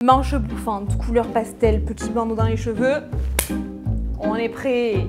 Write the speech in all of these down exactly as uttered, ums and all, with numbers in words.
Manches bouffantes, couleur pastel, petit bandeau dans les cheveux. On est prêt.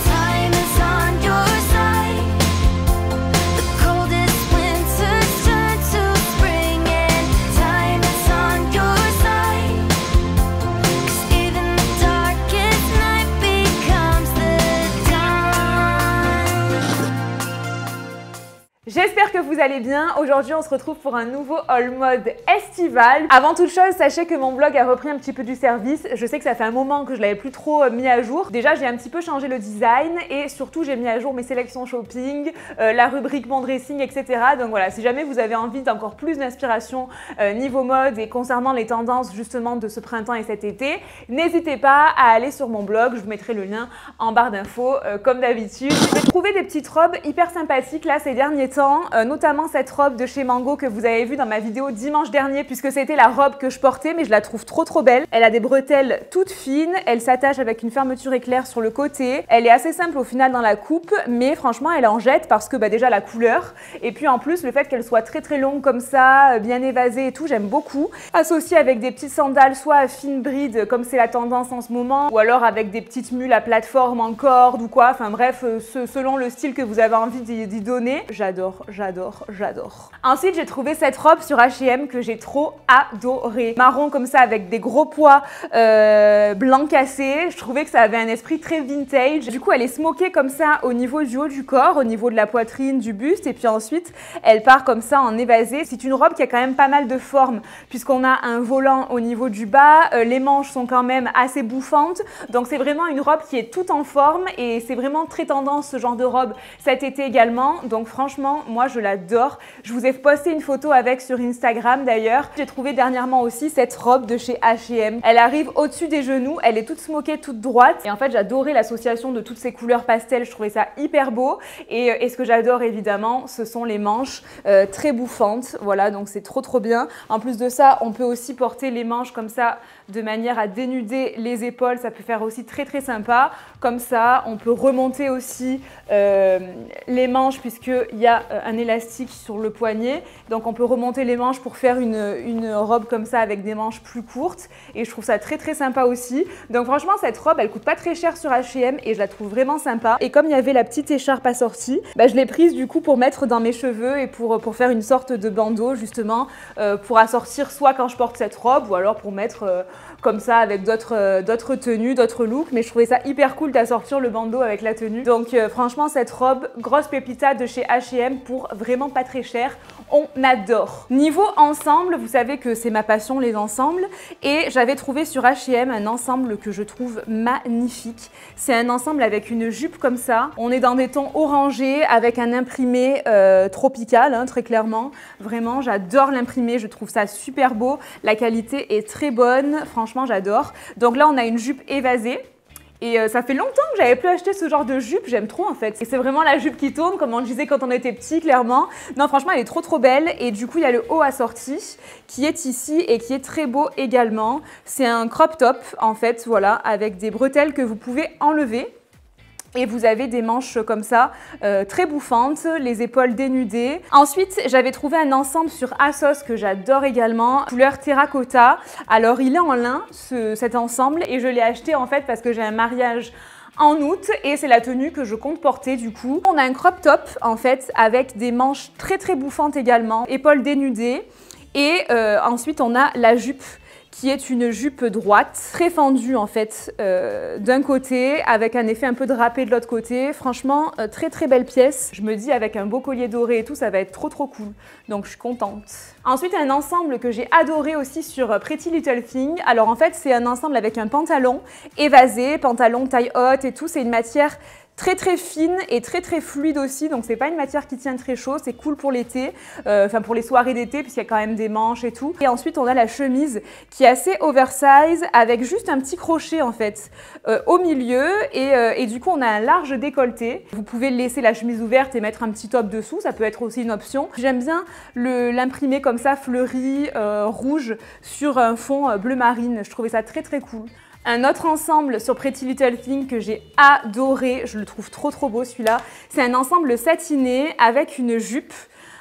J'espère que vous allez bien. Aujourd'hui, on se retrouve pour un nouveau haul mode estival. Avant toute chose, sachez que mon blog a repris un petit peu du service. Je sais que ça fait un moment que je l'avais plus trop mis à jour. Déjà, j'ai un petit peu changé le design et surtout, j'ai mis à jour mes sélections shopping, euh, la rubrique mon dressing, et cetera. Donc voilà, si jamais vous avez envie d'encore plus d'inspiration euh, niveau mode et concernant les tendances justement de ce printemps et cet été, n'hésitez pas à aller sur mon blog. Je vous mettrai le lien en barre d'infos euh, comme d'habitude. J'ai trouvé des petites robes hyper sympathiques là ces derniers temps. Euh, notamment cette robe de chez Mango que vous avez vue dans ma vidéo dimanche dernier puisque c'était la robe que je portais, mais je la trouve trop trop belle. Elle a des bretelles toutes fines, elle s'attache avec une fermeture éclair sur le côté. Elle est assez simple au final dans la coupe, mais franchement elle en jette parce que bah, déjà la couleur et puis en plus le fait qu'elle soit très très longue comme ça, bien évasée et tout, j'aime beaucoup. Associée avec des petites sandales soit à fine bride comme c'est la tendance en ce moment, ou alors avec des petites mules à plateforme en corde ou quoi, enfin bref, ce, selon le style que vous avez envie d'y donner. J'adore. J'adore, j'adore. Ensuite, j'ai trouvé cette robe sur H et M que j'ai trop adorée. Marron comme ça avec des gros pois euh, blanc cassé. Je trouvais que ça avait un esprit très vintage. Du coup, elle est smokée comme ça au niveau du haut du corps, au niveau de la poitrine, du buste. Et puis ensuite, elle part comme ça en évasé. C'est une robe qui a quand même pas mal de forme puisqu'on a un volant au niveau du bas. Euh, les manches sont quand même assez bouffantes. Donc, c'est vraiment une robe qui est toute en forme et c'est vraiment très tendance ce genre de robe cet été également. Donc, franchement, moi je l'adore. Je vous ai posté une photo avec sur Instagram d'ailleurs. J'ai trouvé dernièrement aussi cette robe de chez H et M. Elle arrive au-dessus des genoux, elle est toute smokée, toute droite. Et en fait j'adorais l'association de toutes ces couleurs pastel, je trouvais ça hyper beau. Et, et ce que j'adore évidemment, ce sont les manches euh, très bouffantes. Voilà, donc c'est trop trop bien. En plus de ça, on peut aussi porter les manches comme ça de manière à dénuder les épaules. Ça peut faire aussi très très sympa. Comme ça, on peut remonter aussi euh, les manches puisqu'il y a un élastique sur le poignet, donc on peut remonter les manches pour faire une, une robe comme ça avec des manches plus courtes et je trouve ça très très sympa aussi. Donc franchement cette robe elle coûte pas très cher sur H et M et je la trouve vraiment sympa. Et comme il y avait la petite écharpe assortie, bah, je l'ai prise du coup pour mettre dans mes cheveux et pour, pour faire une sorte de bandeau justement euh, pour assortir soit quand je porte cette robe ou alors pour mettre euh, comme ça avec d'autres euh, d'autres tenues, d'autres looks, mais je trouvais ça hyper cool d'assortir le bandeau avec la tenue. Donc euh, franchement cette robe, grosse pépita de chez H et M pour vraiment pas très cher, on adore. Niveau ensemble, vous savez que c'est ma passion les ensembles et j'avais trouvé sur H et M un ensemble que je trouve magnifique. C'est un ensemble avec une jupe comme ça, on est dans des tons orangés avec un imprimé euh, tropical hein, très clairement. Vraiment j'adore l'imprimé, je trouve ça super beau, la qualité est très bonne, franchement j'adore. Donc là on a une jupe évasée. Et euh, ça fait longtemps que j'avais plus acheté ce genre de jupe, j'aime trop en fait. Et c'est vraiment la jupe qui tourne, comme on disait quand on était petit, clairement. Non, franchement, elle est trop trop belle. Et du coup, il y a le haut assorti qui est ici et qui est très beau également. C'est un crop top en fait, voilà, avec des bretelles que vous pouvez enlever. Et vous avez des manches comme ça, euh, très bouffantes, les épaules dénudées. Ensuite, j'avais trouvé un ensemble sur ASOS que j'adore également, couleur terracotta. Alors, il est en lin, ce, cet ensemble, et je l'ai acheté en fait parce que j'ai un mariage en août et c'est la tenue que je compte porter du coup. On a un crop top en fait avec des manches très très bouffantes également, épaules dénudées. Et euh, ensuite, on a la jupe qui est une jupe droite, très fendue en fait euh, d'un côté, avec un effet un peu drapé de l'autre côté. Franchement, euh, très très belle pièce. Je me dis avec un beau collier doré et tout, ça va être trop trop cool. Donc je suis contente. Ensuite, un ensemble que j'ai adoré aussi sur Pretty Little Thing. Alors en fait, c'est un ensemble avec un pantalon évasé, pantalon taille haute et tout. C'est une matière très très fine et très très fluide aussi, donc c'est pas une matière qui tient très chaud, c'est cool pour l'été, euh, enfin pour les soirées d'été puisqu'il y a quand même des manches et tout. Et ensuite on a la chemise qui est assez oversize avec juste un petit crochet en fait euh, au milieu et, euh, et du coup on a un large décolleté. Vous pouvez laisser la chemise ouverte et mettre un petit top dessous, ça peut être aussi une option. J'aime bien l'imprimer comme ça fleuri, euh, rouge sur un fond euh, bleu marine, je trouvais ça très très cool. Un autre ensemble sur Pretty Little Thing que j'ai adoré, je le trouve trop trop beau celui-là, c'est un ensemble satiné avec une jupe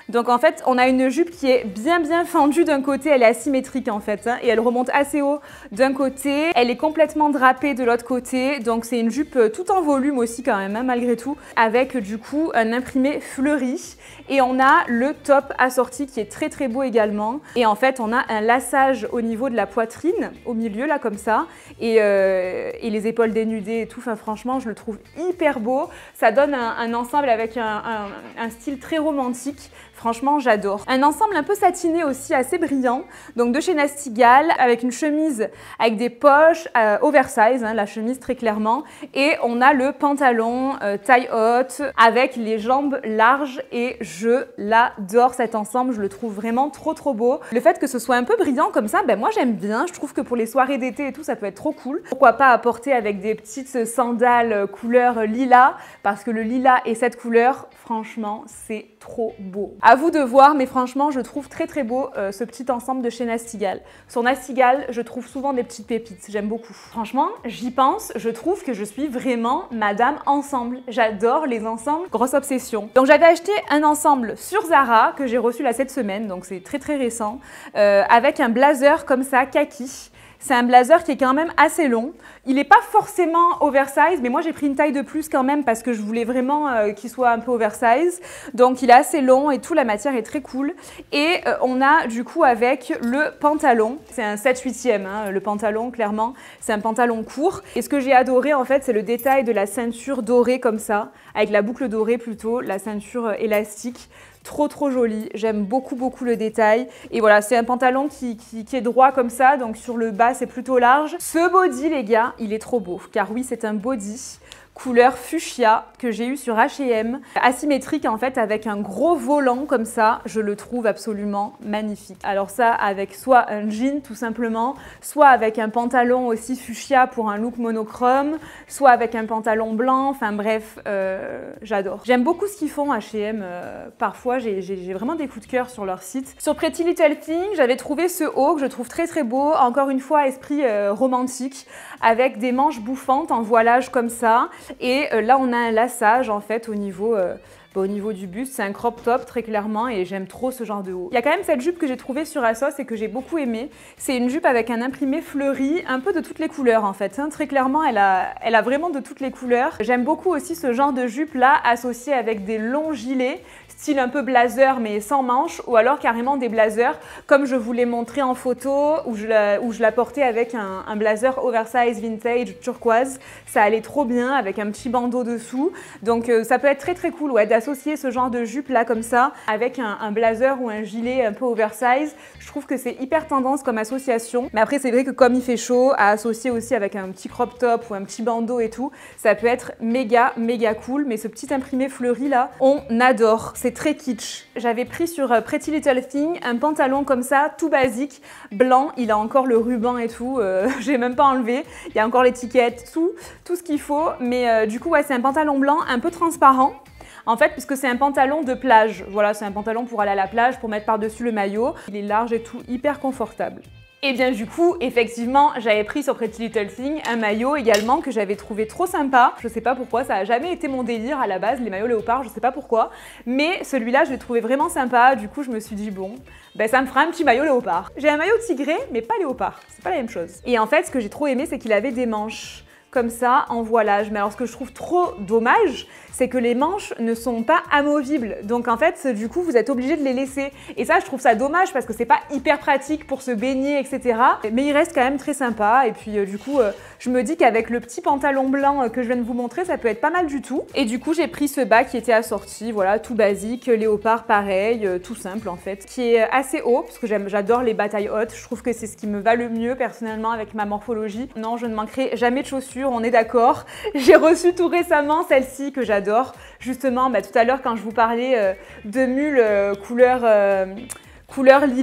Donc en fait, on a une jupe qui est bien bien fendue d'un côté, elle est asymétrique en fait, hein, et elle remonte assez haut d'un côté. Elle est complètement drapée de l'autre côté, donc c'est une jupe tout en volume aussi quand même, hein, malgré tout, avec du coup un imprimé fleuri. Et on a le top assorti qui est très très beau également. Et en fait, on a un laçage au niveau de la poitrine, au milieu là comme ça, et, euh, et les épaules dénudées et tout. Enfin franchement, je le trouve hyper beau. Ça donne un, un ensemble avec un, un, un style très romantique. Franchement, j'adore. Un ensemble un peu satiné aussi, assez brillant. Donc de chez Nastigall, avec une chemise avec des poches euh, oversize, hein, la chemise très clairement. Et on a le pantalon euh, taille haute avec les jambes larges et je l'adore cet ensemble. Je le trouve vraiment trop trop beau. Le fait que ce soit un peu brillant comme ça, ben moi j'aime bien. Je trouve que pour les soirées d'été et tout, ça peut être trop cool. Pourquoi pas apporter avec des petites sandales couleur lilas, parce que le lilas et cette couleur, franchement, c'est trop beau. À vous de voir, mais franchement, je trouve très très beau euh, ce petit ensemble de chez Nastigall. Sur Nastigall, je trouve souvent des petites pépites, j'aime beaucoup. Franchement, j'y pense, je trouve que je suis vraiment madame ensemble. J'adore les ensembles, grosse obsession. Donc j'avais acheté un ensemble sur Zara que j'ai reçu là cette semaine, donc c'est très très récent, euh, avec un blazer comme ça, kaki. C'est un blazer qui est quand même assez long. Il n'est pas forcément oversize, mais moi j'ai pris une taille de plus quand même parce que je voulais vraiment euh, qu'il soit un peu oversize. Donc il est assez long et tout, la matière est très cool. Et euh, on a du coup avec le pantalon, c'est un sept huitième, hein, le pantalon clairement, c'est un pantalon court. Et ce que j'ai adoré en fait, c'est le détail de la ceinture dorée comme ça, avec la boucle dorée plutôt, la ceinture élastique. Trop trop joli, j'aime beaucoup beaucoup le détail. Et voilà, c'est un pantalon qui, qui, qui est droit comme ça, donc sur le bas c'est plutôt large. Ce body les gars, il est trop beau, car oui c'est un body couleur fuchsia que j'ai eu sur H et M, asymétrique en fait avec un gros volant comme ça, je le trouve absolument magnifique. Alors ça avec soit un jean tout simplement, soit avec un pantalon aussi fuchsia pour un look monochrome, soit avec un pantalon blanc, enfin bref, euh, j'adore. J'aime beaucoup ce qu'ils font H et M, euh, parfois j'ai vraiment des coups de cœur sur leur site. Sur Pretty Little Thing, j'avais trouvé ce haut que je trouve très très beau, encore une fois esprit euh, romantique, avec des manches bouffantes en voilage comme ça. Et euh, là, on a un laçage en fait au niveau, euh, bah, au niveau du buste. C'est un crop top très clairement et j'aime trop ce genre de haut. Il y a quand même cette jupe que j'ai trouvée sur ASOS et que j'ai beaucoup aimée. C'est une jupe avec un imprimé fleuri, un peu de toutes les couleurs en fait. Hein. Très clairement, elle a, elle a vraiment de toutes les couleurs. J'aime beaucoup aussi ce genre de jupe là associé avec des longs gilets, style un peu blazer mais sans manches, ou alors carrément des blazers comme je vous l'ai montré en photo où je la, où je la portais avec un, un blazer oversize vintage turquoise. Ça allait trop bien avec un petit bandeau dessous, donc euh, ça peut être très très cool ouais, d'associer ce genre de jupe là comme ça avec un, un blazer ou un gilet un peu oversize. Je trouve que c'est hyper tendance comme association, mais après c'est vrai que comme il fait chaud, à associer aussi avec un petit crop top ou un petit bandeau et tout, ça peut être méga méga cool. Mais ce petit imprimé fleuri là, on adore. C'est très kitsch. J'avais pris sur Pretty Little Thing un pantalon comme ça, tout basique, blanc. Il a encore le ruban et tout. Euh, j'ai même pas enlevé. Il y a encore l'étiquette, tout, tout ce qu'il faut. Mais euh, du coup, ouais, c'est un pantalon blanc un peu transparent. En fait, puisque c'est un pantalon de plage. Voilà, c'est un pantalon pour aller à la plage, pour mettre par-dessus le maillot. Il est large et tout, hyper confortable. Et bien du coup, effectivement, j'avais pris sur Pretty Little Thing un maillot également que j'avais trouvé trop sympa. Je sais pas pourquoi, ça a jamais été mon délire à la base, les maillots léopard, je sais pas pourquoi. Mais celui-là, je l'ai trouvé vraiment sympa. Du coup, je me suis dit, bon, ben ça me fera un petit maillot léopard. J'ai un maillot tigré, mais pas léopard. C'est pas la même chose. Et en fait, ce que j'ai trop aimé, c'est qu'il avait des manches comme ça en voilage. Mais alors ce que je trouve trop dommage, c'est que les manches ne sont pas amovibles. Donc en fait, du coup, vous êtes obligé de les laisser. Et ça, je trouve ça dommage parce que c'est pas hyper pratique pour se baigner, et cetera. Mais il reste quand même très sympa. Et puis euh, du coup, euh, je me dis qu'avec le petit pantalon blanc euh, que je viens de vous montrer, ça peut être pas mal du tout. Et du coup, j'ai pris ce bas qui était assorti, voilà, tout basique, léopard pareil, euh, tout simple en fait, qui est assez haut parce que j'adore les bas taille haute. Je trouve que c'est ce qui me va le mieux personnellement avec ma morphologie. Non, je ne manquerai jamais de chaussures, on est d'accord. J'ai reçu tout récemment celle-ci que j'adore. Justement, bah, tout à l'heure quand je vous parlais euh, de mules euh, couleur, euh, couleur lilas.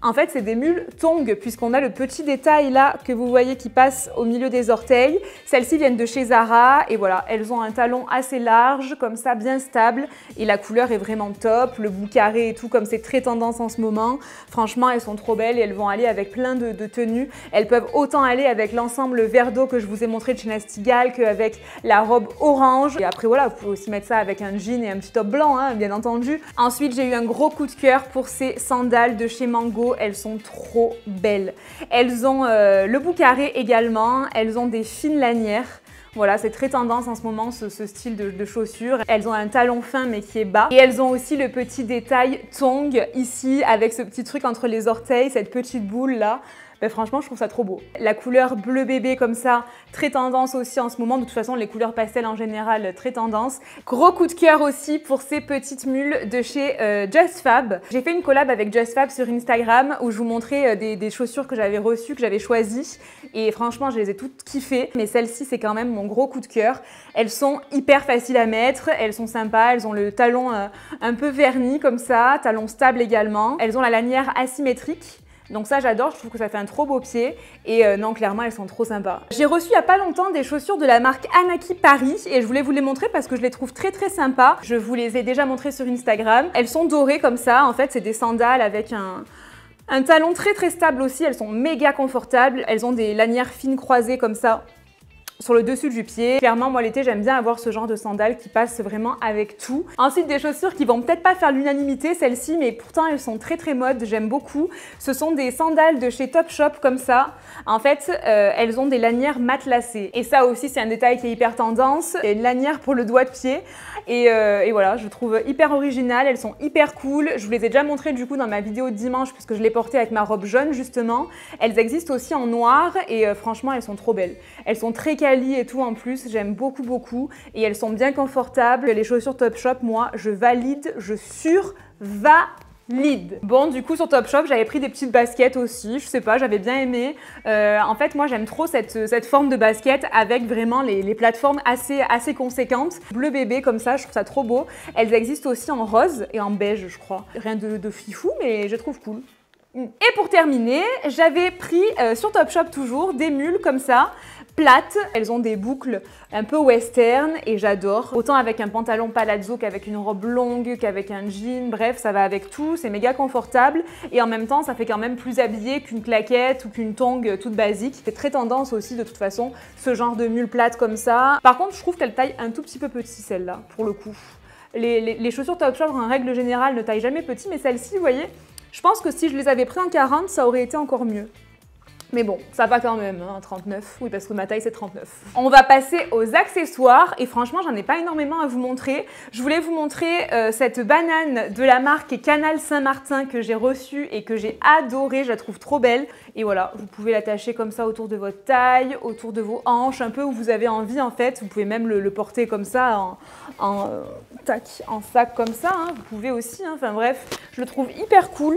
En fait, c'est des mules tongs, puisqu'on a le petit détail là que vous voyez qui passe au milieu des orteils. Celles-ci viennent de chez Zara et voilà, elles ont un talon assez large, comme ça, bien stable. Et la couleur est vraiment top, le bout carré et tout, comme c'est très tendance en ce moment. Franchement, elles sont trop belles et elles vont aller avec plein de, de tenues. Elles peuvent autant aller avec l'ensemble vert d'eau que je vous ai montré de chez Nasty Gal qu'avec la robe orange. Et après, voilà, vous pouvez aussi mettre ça avec un jean et un petit top blanc, hein, bien entendu. Ensuite, j'ai eu un gros coup de cœur pour ces sandales de chez Mango. Elles sont trop belles. Elles ont euh, le bout carré également, elles ont des fines lanières. Voilà, c'est très tendance en ce moment ce, ce style de, de chaussures. Elles ont un talon fin mais qui est bas. Et elles ont aussi le petit détail tong ici avec ce petit truc entre les orteils, cette petite boule là. Ben franchement, je trouve ça trop beau. La couleur bleu bébé comme ça, très tendance aussi en ce moment. De toute façon, les couleurs pastel en général, très tendance. Gros coup de cœur aussi pour ces petites mules de chez euh, Just Fab. J'ai fait une collab avec Just Fab sur Instagram où je vous montrais euh, des, des chaussures que j'avais reçues, que j'avais choisies. Et franchement, je les ai toutes kiffées. Mais celle-ci, c'est quand même mon gros coup de cœur. Elles sont hyper faciles à mettre, elles sont sympas. Elles ont le talon euh, un peu verni comme ça, talon stable également. Elles ont la lanière asymétrique. Donc ça j'adore, je trouve que ça fait un trop beau pied et euh, non clairement elles sont trop sympas. J'ai reçu il n'y a pas longtemps des chaussures de la marque Anaki Paris et je voulais vous les montrer parce que je les trouve très très sympas. Je vous les ai déjà montrées sur Instagram. Elles sont dorées comme ça, en fait c'est des sandales avec un... un talon très très stable aussi, elles sont méga confortables. Elles ont des lanières fines croisées comme ça sur le dessus du pied. Clairement, moi l'été, j'aime bien avoir ce genre de sandales qui passent vraiment avec tout. Ensuite, des chaussures qui vont peut-être pas faire l'unanimité, celles-ci, mais pourtant elles sont très très mode, j'aime beaucoup. Ce sont des sandales de chez Topshop comme ça. En fait, euh, elles ont des lanières matelassées. Et ça aussi, c'est un détail qui est hyper tendance. Il y a une lanière pour le doigt de pied. Et, euh, et voilà, je trouve hyper originales, elles sont hyper cool. Je vous les ai déjà montrées du coup dans ma vidéo de dimanche puisque je l'ai portée avec ma robe jaune justement. Elles existent aussi en noir et euh, franchement, elles sont trop belles. Elles sont très quali et tout en plus, j'aime beaucoup beaucoup et elles sont bien confortables. Les chaussures Topshop, moi, je valide, je survalide. Bon, du coup, sur Topshop, j'avais pris des petites baskets aussi, je sais pas, j'avais bien aimé. Euh, en fait, moi, j'aime trop cette, cette forme de basket avec vraiment les, les plateformes assez, assez conséquentes. Bleu bébé comme ça, je trouve ça trop beau. Elles existent aussi en rose et en beige, je crois. Rien de, de fifou, mais je trouve cool. Et pour terminer, j'avais pris euh, sur Topshop toujours des mules comme ça, plates. Elles ont des boucles un peu western et j'adore. Autant avec un pantalon palazzo qu'avec une robe longue, qu'avec un jean. Bref, ça va avec tout, c'est méga confortable. Et en même temps, ça fait quand même plus habillé qu'une claquette ou qu'une tongue toute basique. C'est très tendance aussi de toute façon, ce genre de mule plate comme ça. Par contre, je trouve qu'elle taille un tout petit peu petit celle-là, pour le coup. Les, les, les chaussures Topshop, en règle générale, ne taillent jamais petit, mais celle-ci, vous voyez, je pense que si je les avais pris en quarante, ça aurait été encore mieux. Mais bon, ça va quand même, hein, trente-neuf. Oui, parce que ma taille, c'est trente-neuf. On va passer aux accessoires. Et franchement, j'en ai pas énormément à vous montrer. Je voulais vous montrer euh, cette banane de la marque Canal Saint-Martin que j'ai reçue et que j'ai adorée. Je la trouve trop belle. Et voilà, vous pouvez l'attacher comme ça autour de votre taille, autour de vos hanches, un peu où vous avez envie en fait. Vous pouvez même le, le porter comme ça, en, en, euh, tac, en sac comme ça. Hein. Vous pouvez aussi, hein. Enfin bref, je le trouve hyper cool.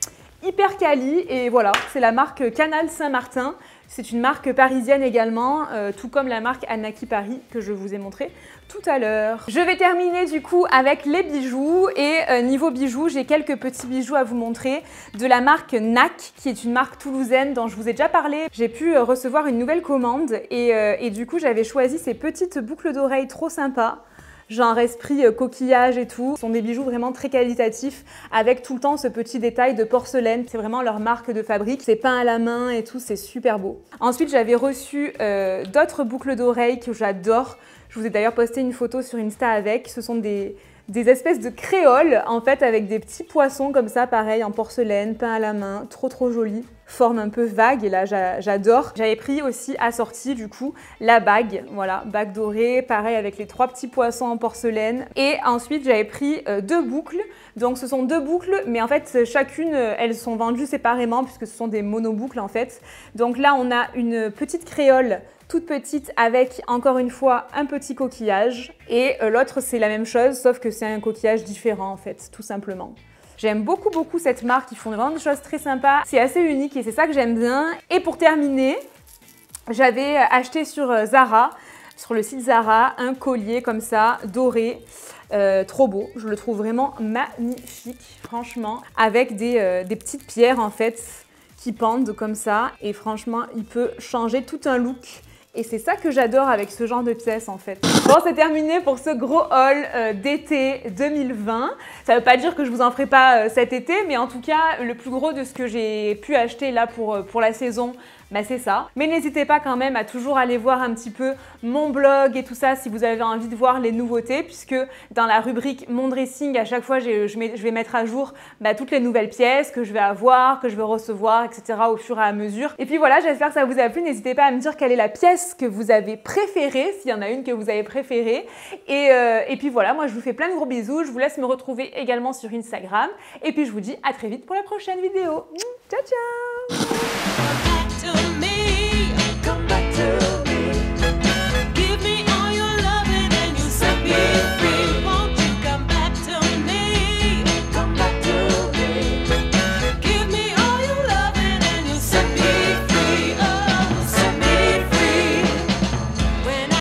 Hyper quali et voilà, c'est la marque Canal Saint-Martin. C'est une marque parisienne également, euh, tout comme la marque Anaki Paris que je vous ai montré tout à l'heure. Je vais terminer du coup avec les bijoux et euh, niveau bijoux, j'ai quelques petits bijoux à vous montrer de la marque N A C qui est une marque toulousaine dont je vous ai déjà parlé. J'ai pu euh, recevoir une nouvelle commande et, euh, et du coup j'avais choisi ces petites boucles d'oreilles trop sympas. Genre esprit euh, coquillage et tout. Ce sont des bijoux vraiment très qualitatifs avec tout le temps ce petit détail de porcelaine. C'est vraiment leur marque de fabrique. C'est peint à la main et tout, c'est super beau. Ensuite, j'avais reçu euh, d'autres boucles d'oreilles que j'adore. Je vous ai d'ailleurs posté une photo sur Insta avec. Ce sont des, des espèces de créoles en fait avec des petits poissons comme ça, pareil en porcelaine, peint à la main. Trop trop joli. Forme un peu vague et là j'adore. J'avais pris aussi assorti du coup la bague, voilà, bague dorée, pareil avec les trois petits poissons en porcelaine. Et ensuite j'avais pris euh, deux boucles, donc ce sont deux boucles mais en fait chacune elles sont vendues séparément puisque ce sont des monoboucles en fait. Donc là on a une petite créole toute petite avec encore une fois un petit coquillage et euh, l'autre c'est la même chose sauf que c'est un coquillage différent en fait, tout simplement. J'aime beaucoup beaucoup cette marque, ils font vraiment des choses très sympas, c'est assez unique et c'est ça que j'aime bien. Et pour terminer, j'avais acheté sur Zara, sur le site Zara, un collier comme ça, doré, Euh, trop beau, je le trouve vraiment magnifique, franchement, avec des, euh, des petites pierres en fait qui pendent comme ça et franchement, il peut changer tout un look. Et c'est ça que j'adore avec ce genre de pièces en fait. Bon, c'est terminé pour ce gros haul euh, d'été deux mille vingt. Ça veut pas dire que je vous en ferai pas euh, cet été, mais en tout cas, le plus gros de ce que j'ai pu acheter là pour, euh, pour la saison, bah c'est ça. Mais n'hésitez pas quand même à toujours aller voir un petit peu mon blog et tout ça si vous avez envie de voir les nouveautés, puisque dans la rubrique mon dressing, à chaque fois je, je, mets, je vais mettre à jour bah, toutes les nouvelles pièces que je vais avoir, que je vais recevoir, et cetera au fur et à mesure. Et puis voilà, j'espère que ça vous a plu. N'hésitez pas à me dire quelle est la pièce que vous avez préférée, s'il y en a une que vous avez préférée. Et, euh, et puis voilà, moi je vous fais plein de gros bisous. Je vous laisse me retrouver également sur Instagram. Et puis je vous dis à très vite pour la prochaine vidéo. Ciao, ciao!